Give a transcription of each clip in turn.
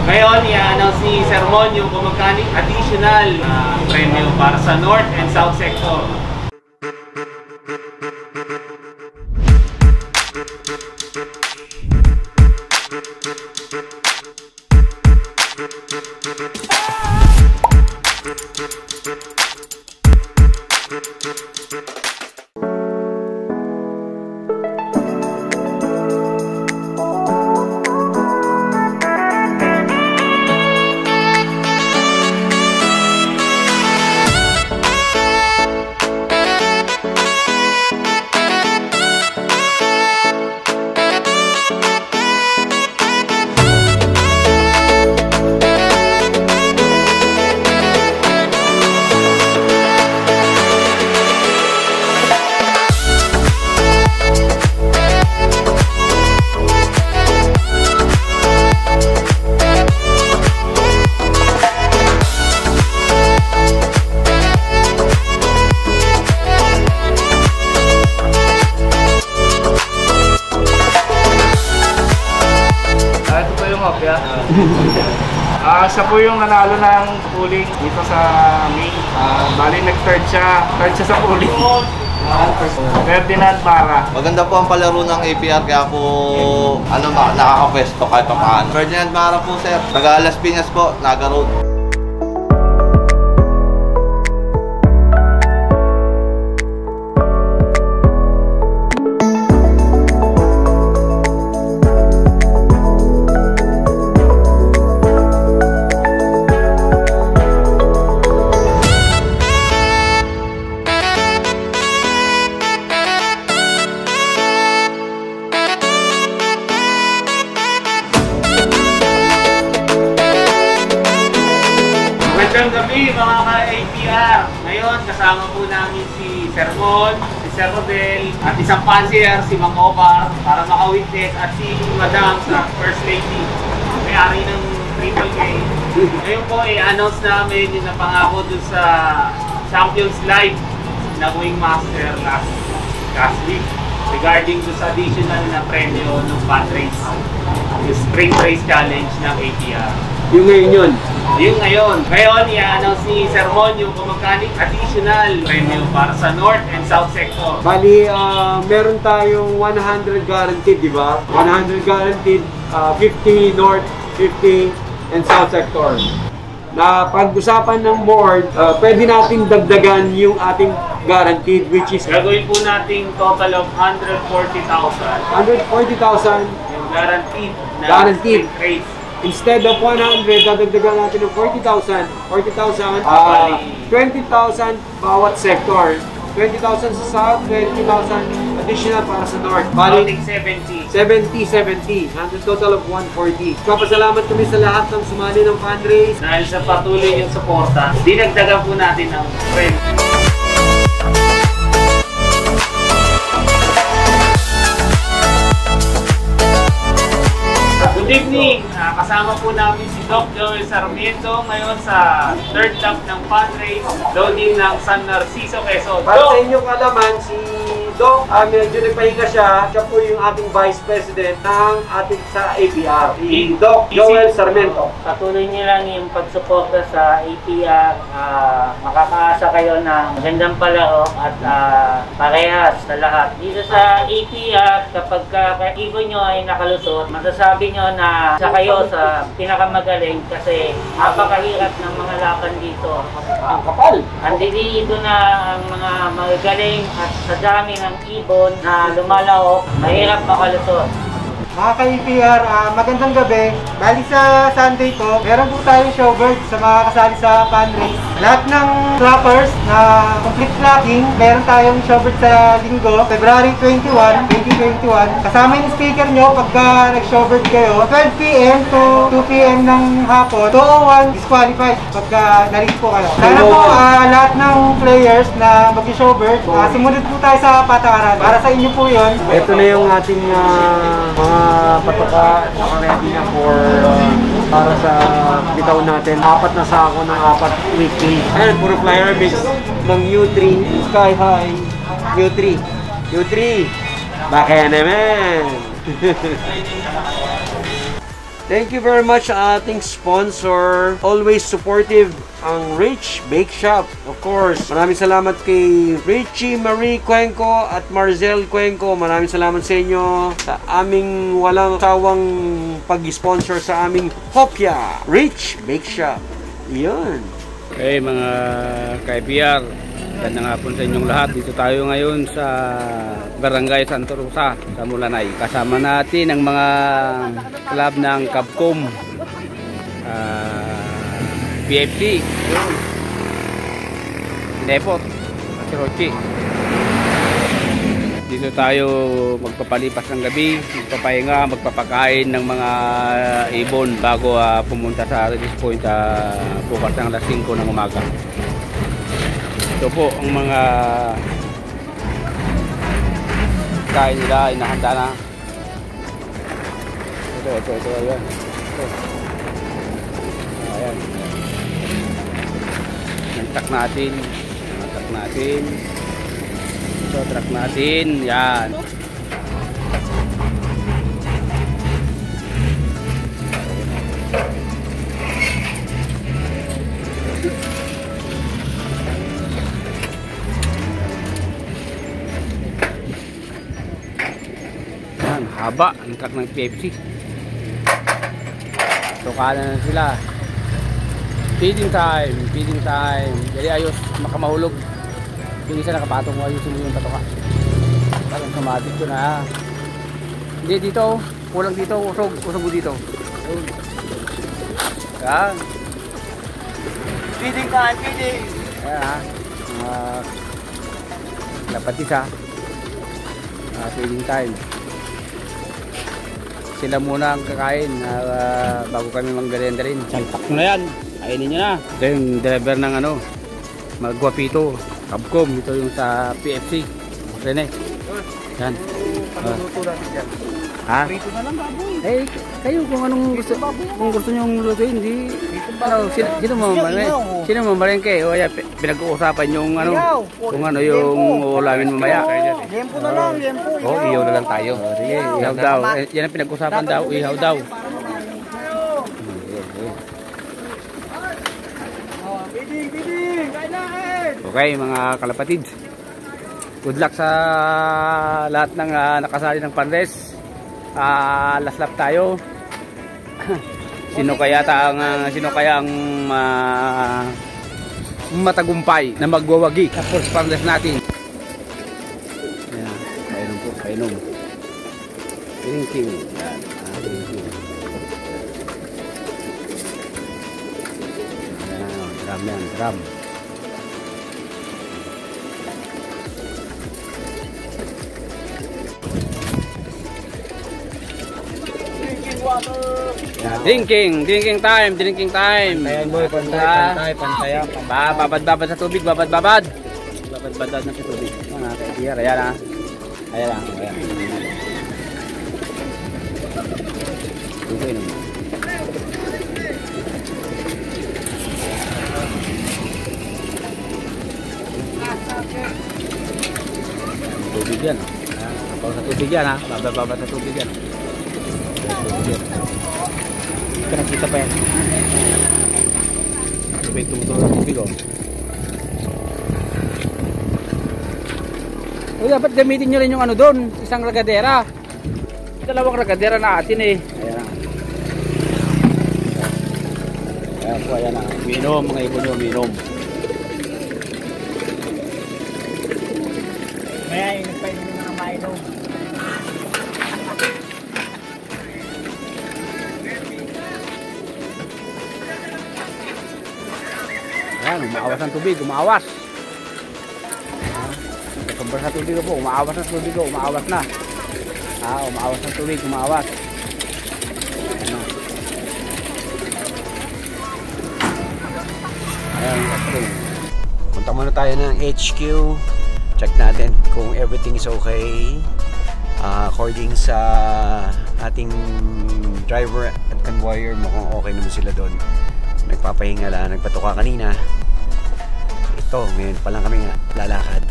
Ngayon, i-announce ni Sir Mon yung kung magkano additional premyo para sa North and South Sector. Siya po yung nanalo ng pooling dito sa May. Bali nag-third siya sa pooling. Ferdinand Mara. Maganda po ang palaro ng APR kaya po nakaka-pwesto kahit pa paano. Ferdinand Mara po sir, taga Las Piñas po, Naga Road. Magandang gabi mga ka-APR. Ngayon kasama po namin si Sir Mon, si Sir Rodel, at isang pansier si Mang Obar para maka-witness at si Madam sa First Lady, may-ari ng Triple K. Ngayon po i-announce namin yung napangako dun sa Champions Live na Wing Master last week regarding dun sa additional na premyo ng Fat Race, yung Sprint Race Challenge ng APR. Yung ngayon yun? Yung ngayon. Ngayon, i-announce ni Sir Mon yung kung magkano additional premyo para sa North and South Sector. Bali, meron tayong 100 guaranteed, di ba? 100 guaranteed, 50 North, 50 and South Sector. Na pag-usapan ng board, pwede natin dagdagan yung ating guaranteed, which is gagawin po nating total of 140,000. 140,000 yung guaranteed na race. Instead of 100, dadagdagan natin ng 40,000. 20,000 bawat sector. 20,000 sa South, 20,000 additional para sa North. Bali 70. 70. Nandun total of 140. Papasalamat kami sa lahat ng sumali ng fundraise. Dahil sa patuloy yung suporta, dinagdagan po natin ang premyo. Good evening! Kasama po namin si Doc Joel Sarmiento ngayon sa third lap ng fundraise loading ng San Narciso, Quezon. Para sa inyong kalaman, si Doc, medyo nagpahinga siya. Siya po yung ating Vice President ng ating sa APR. Si Doc Joel Sarmiento. Patuloy niyo lang yung pagsuporta sa APR. Makakaasa kayo ng magandang palaro at parehas sa lahat. Dito sa APR, kapag ka-ibon nyo ay nakalusot, masasabi nyo na sa kayo sa pinakamagaling kasi napakahirap ng mga laban dito. Ang kapal! Andito na ang mga magagaling at sa dami ng ibon na lumalaok, mahirap makalusot. Mga ka-APR, magandang gabi. Bali sa Sunday po, meron po tayong showbird sa mga kasali sa fundraise. Lahat ng clappers na complete clapping, meron tayong showbird sa linggo, February 21, 2021. Kasama yung speaker nyo pagka nag-showbird kayo, 12 p.m. to 2 p.m. ng hapon, 201 disqualified pagka narin po kayo. Sana po lahat ng players na mag-showbird, sumunod po tayo sa patakaran. Para sa inyo po yun. Ito na yung ating mga patoka, naka-ready na para sa bitaw natin. 4 na sako ng 4 weekly. Ayan, puro flyer mix ng U3, Sky High, U3. Baka naman! Thank you very much sa ating sponsor. Always supportive ang Rich Bake Shop. Of course, maraming salamat kay Richie Marie Cuenco at Marzel Cuenco. Maraming salamat sa inyo sa aming walang sawang pag-sponsor sa aming Hopia Rich Bake Shop. Yun. Okay mga ka-IPR, gandang hapon sa inyong lahat. Dito tayo ngayon sa Barangay Santa Rosa sa Mulanay. Kasama natin ang mga club ng Capcom, PFC, Depot, at Rochi. Dito tayo magpapalipas ng gabi, magpapahinga, magpapakain ng mga ibon bago pumunta sa release point bukas ng alas 5 ng umaga. Ito po ang mga kain nila, inahanda na. Ito, ayan. Ayan. Nantak natin. Ito, track natin. Yan. Haba ang truck ng PFC. Tukalan na sila. Feeding time. Jadi ayos makamahulog. Hindi isa nakapatong mo, ayusin mo yung patoka. Parang kamatik ko na. Hindi dito, kulang dito, usog mo dito. Yan. Feeding time, feeding! Ayan dapat isa. Feeding time. Sila muna ang kakain bago kami magmerienda rin. Salpak na yan. Kainin nyo na. Ito yung driver ng Magwapito, Capcom. Ito yung sa PFC. Rene. Yan. Panunuto natin yan. Ha? Prito na lang baboy. Eh, kayo kung anong gusto. Kung gusto nyo lutuin, hindi. Sino mamalengke? O yan, pinag-uusapan yung kung ano yung ulamin mamaya. Liempo na lang, liempo. Ihaw na lang tayo. Sige, ihaw daw. Yan ang pinag-usapan daw, ihaw daw. Okay mga kalapatid, good luck sa lahat ng nakasali ng Panres. Last lap tayo. Sino kaya ang matagumpay na magwawagi sa first Panres natin? Ayan, painom. Drinking. Yan, drinking. Ayan, drum. Drinking time. Ayan boy, pantay. Babad sa tubig, babad na sa tubig. Ayan. Tubig yan. Babad sa tubig yan. Babad sa tubig yan. Hindi ka nakita pa yan. Tumutulong sa tubig o. O dapat gamitin nyo rin yung doon, isang ragadera. Dalawang ragadera na atin eh. Ayan na. Minom mga ibon nyo, minom. Kaya yung nagpainom ng mga mainom. Ayan, umaawas ang tubig, umaawas. Nagkambar sa tubig po, umaawas ang tubig, umaawas na. Umaawas ang tubig, umaawas. Ayan, punta muna tayo ng HQ. Check natin kung everything is okay. According sa ating driver at convoyer, mukhang okay naman sila doon. Nagpapahinga lang, nagpatuka kanina. Ito, ngayon pa lang kami lalakad.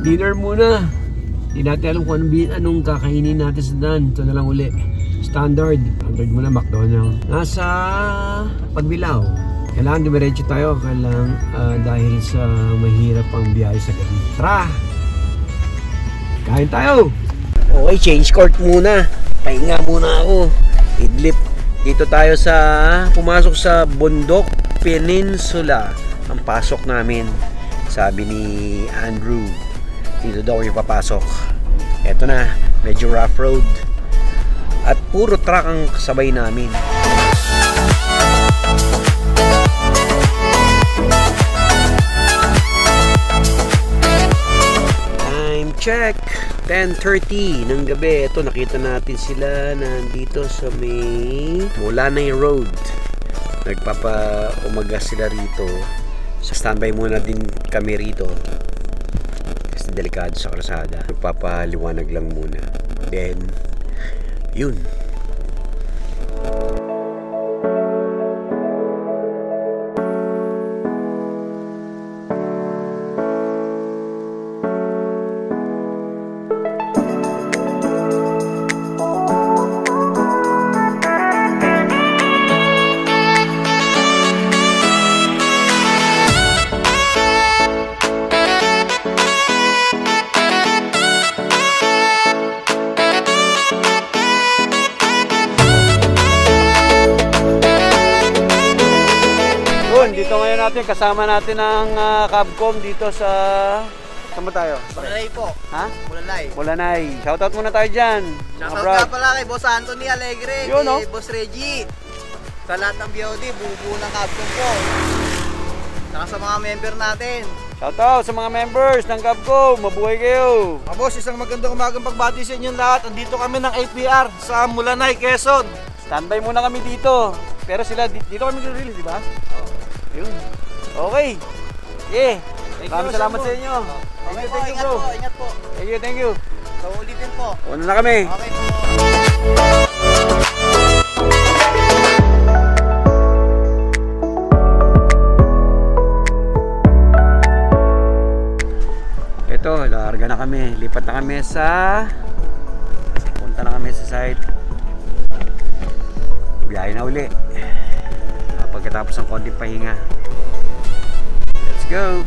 Dinner muna. Hindi natin alam kung anong kakainin natin sa daan. Ito na lang uli. Standard muna, McDonald's. Nasa Pagbilao. Kailangan dumiretso tayo. Dahil sa mahirap ang biyahe sa gabi. Tara! Kain tayo! Okay, change court muna. Pahinga muna ako. Idlip. Dito tayo pumasok sa Bundok Peninsula. Ang pasok namin. Sabi ni Andrew. Dito daw yung papasok. Eto na, medyo rough road. At puro truck ang kasabay namin. Time check, 10:30 ng gabi. Ito, nakita natin sila nandito sa may Mulanay Road. Nagpapa-umaga sila rito. Sa standby muna din kami rito. Delikado sa kalsada. Magpapaliwanag lang muna. Then, yun. Dito ngayon natin, kasama natin ang Cabcom dito sa... Saan ba tayo? Mulanay po. Ha? Mulanay. Mulanay. Shoutout muna tayo dyan. Shoutout nga pala kay Boss Anthony Alegre, yun, kay Boss Reggie. Sa lahat ng BOD, bubuo ng Cabcom po. Saka sa mga member natin. Shoutout sa mga members ng Cabcom. Mabuhay kayo. Mga boss, isang magandang umagang pagbati sa inyong lahat. Andito kami ng APR sa Mulanay, Quezon. Standby muna kami dito. Pero sila, dito kami release, di ba? Yun. Okay. Yeah. Maraming salamat sa inyo. Okay po, Thank you, ingat bro. po, ingat po. Thank you. Sa ulitin po. Una na kami. Okay po. Ito, larga na kami. Lipat na kami punta na kami sa site. Biyahe na uli. Pagkatapos ng konting pahinga. Let's go!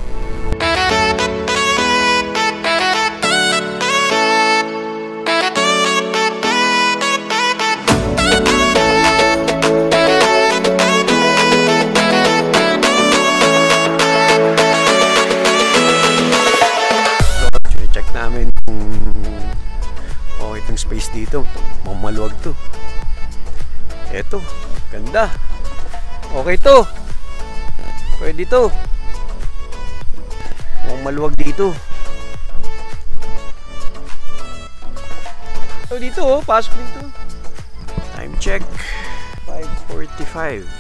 So, check namin kung okay itong space dito. Maluwag to. Eto, ganda. Okay to. Pwede to. Mukhang maluwag dito. So dito oh, pasok dito. Time check. 5:45.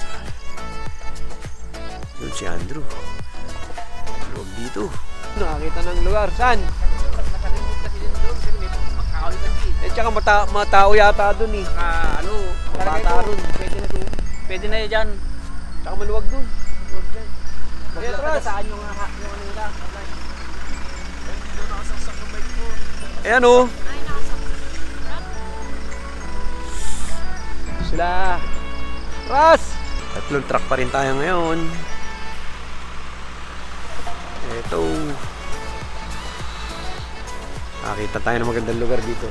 Doon si Andrew. Maluwag dito. Nakakita ng lugar. Saan? Eh tsaka matao yata doon eh. Bata ron. Pwede na yan. Tsaka maluwag doon. Maluwag dyan. Saan yung ano nila? Ayan o. Sila. Ras! Tatlong truck pa rin tayo ngayon. Ito. Nakita tayo ng magandang lugar dito.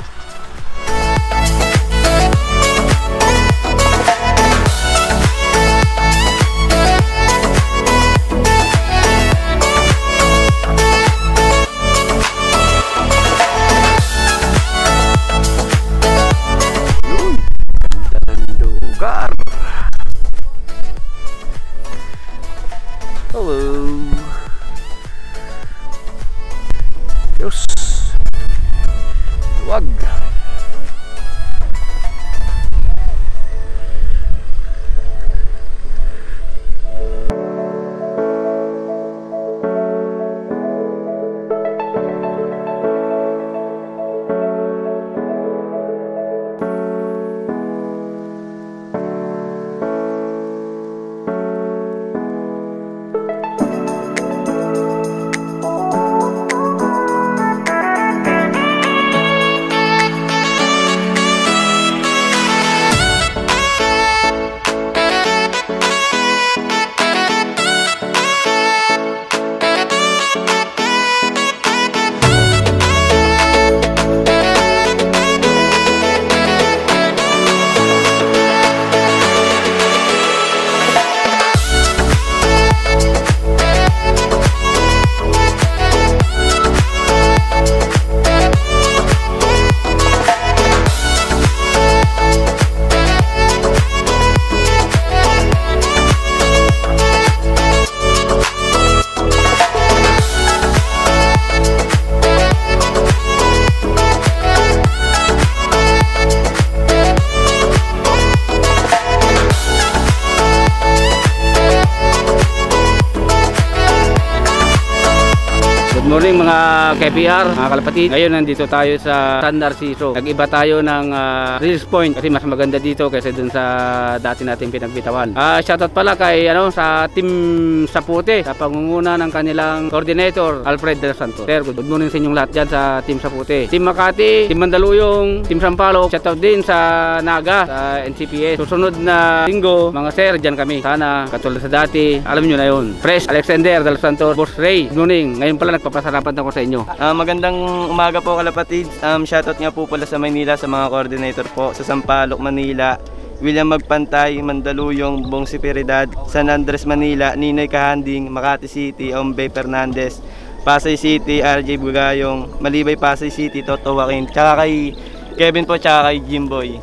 mga KPR, mga kalapatid. Ngayon nandito tayo sa San Narciso. Nag-iba tayo ng release point kasi mas maganda dito kaysa dun sa dati natin pinagbitawan. Shoutout pala kay sa team Sapute sa pangunguna ng kanilang coordinator Alfred De Santos. Sir, good morning sa inyong lahat dyan sa team Sapute. Team Makati, team Mandaluyong, team Sampaloc. Shoutout din sa Naga, sa NCPS. Susunod na linggo, mga sir, dyan kami. Sana katulad sa dati, alam nyo na yun. Fresh, Alexander De Santos, Boss Ray, good morning. Ngayon pala nagpapasarapan ako sa inyo. Magandang umaga po kalapatid. Shoutout nga po pala sa Maynila sa mga coordinator po sa Sampaloc, Manila, William Magpantay, Mandaluyong, Bong Siperidad, San Andres, Manila, Ninoy Kahanding, Makati City, Ombay Fernandez, Pasay City, RJ Bugayong, Malibay Pasay City, Toto Joaquin, tsaka kay Kevin po, tsaka kay Jimboy.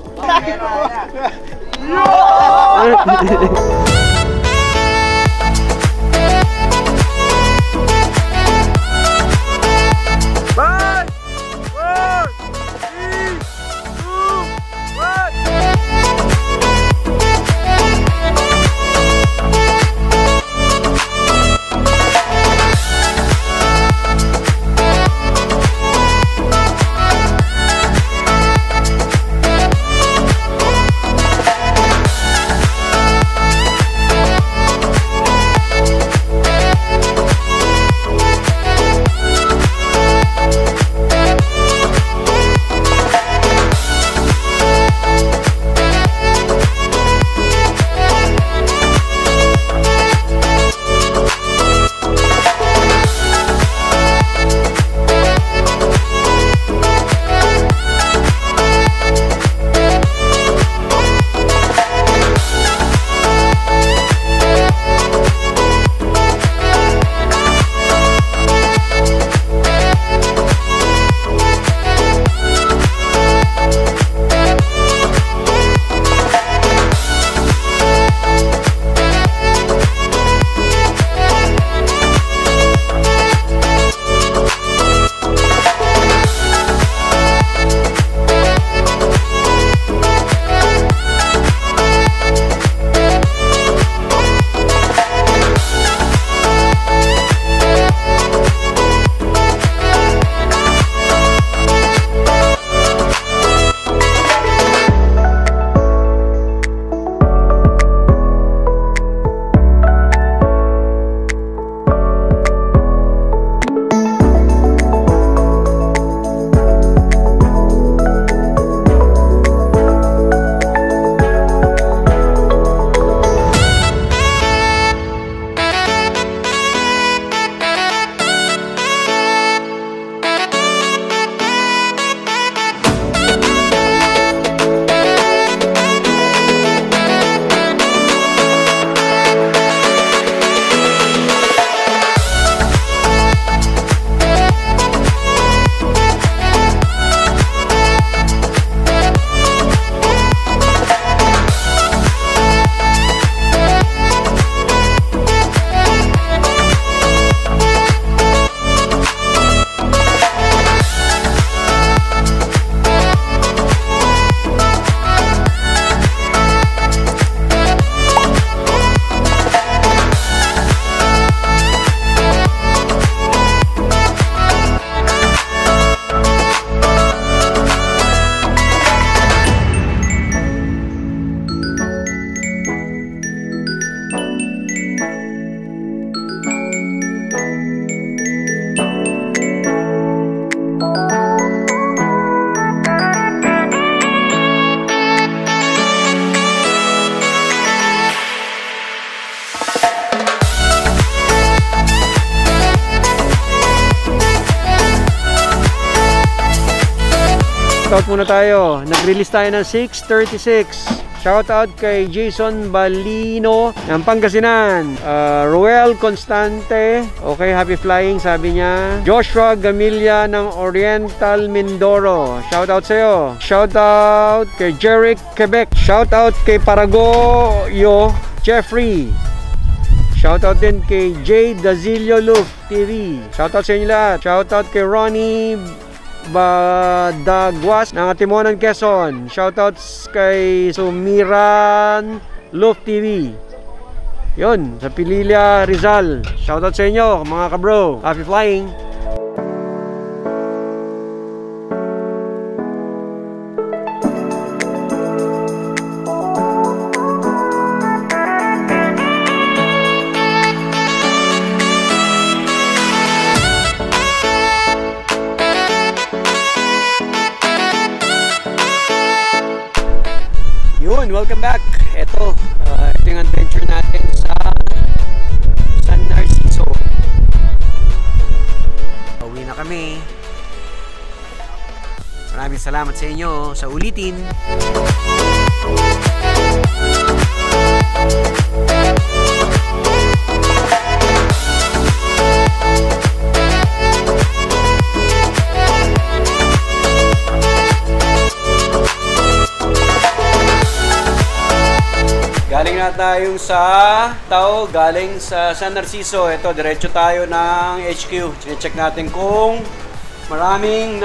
Shoutout muna tayo. Nag-release tayo ng 636. Shoutout kay Jason Balino ng Pangasinan. Roel Constante. Okay, happy flying sabi niya. Joshua Gamilla ng Oriental Mindoro. Shoutout sa'yo. Shoutout kay Jeric Quebec. Shoutout kay Paragoyo Jeffrey. Shoutout din kay J. Dazilio Luf TV. Shoutout sa inyo lahat. Shoutout kay Ronnie Badagwas ng Atimonan, Quezon. Shoutouts kay Sumiran Luf TV. Yun, sa Pililla, Rizal. Shoutout sa inyo mga kabro. Happy flying. welcome back. Ito yung adventure natin sa San Narciso. Pauwi na kami. Maraming salamat sa inyo sa ulitin. Galing na tayong sa galing sa San Narciso. Ito, diretso tayo ng HQ. Chine-check natin kung maraming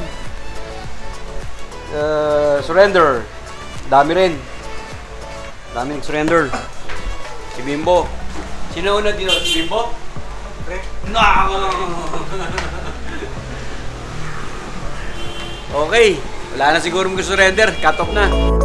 surrender. Dami rin. Daming surrender. Si Bimbo. Sino una dito? Si Bimbo? No! Okay. Wala na siguro mag-surrender. Cut off na.